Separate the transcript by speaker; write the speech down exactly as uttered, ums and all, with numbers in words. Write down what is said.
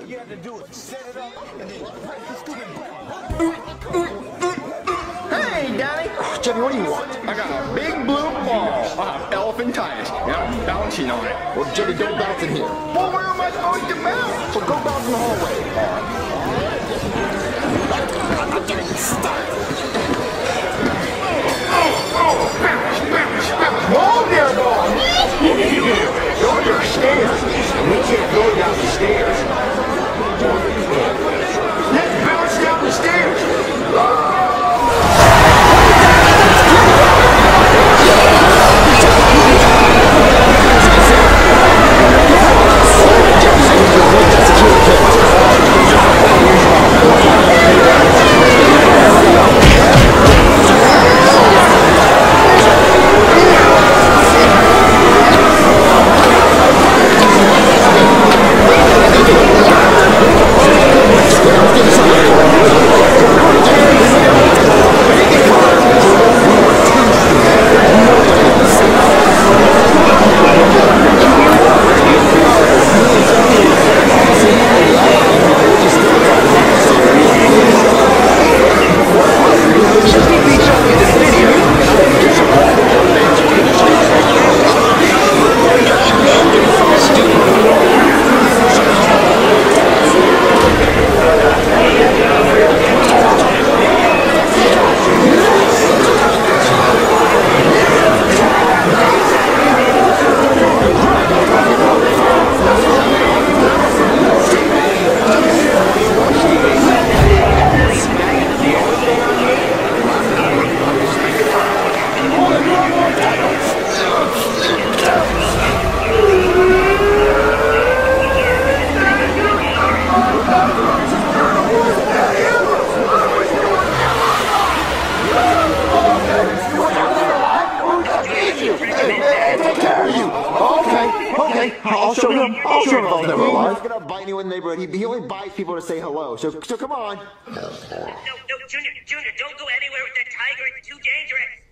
Speaker 1: All you had to do was set it up and then press the stupid
Speaker 2: Hey, Daddy!
Speaker 3: Oh, Jimmy, what do you want?
Speaker 2: I got a big blue ball. Uh, elephantitis. And I'm bouncing on it.
Speaker 3: Well, Jimmy, don't bounce in here.
Speaker 2: Well, where am I supposed to bounce?
Speaker 3: Well, go bounce in the hallway.
Speaker 1: I'm getting started.
Speaker 3: Whoa there, boy! Those are stairs. We can't go down the stairs. Let's bounce down the stairs. Okay, I'll show him. I'll show him if I was never alive. He's gonna bite anyone in the neighborhood. He, he only bites people to say hello. So, so come on.
Speaker 4: No, no, Junior, Junior, don't go anywhere with that tiger. It's too dangerous.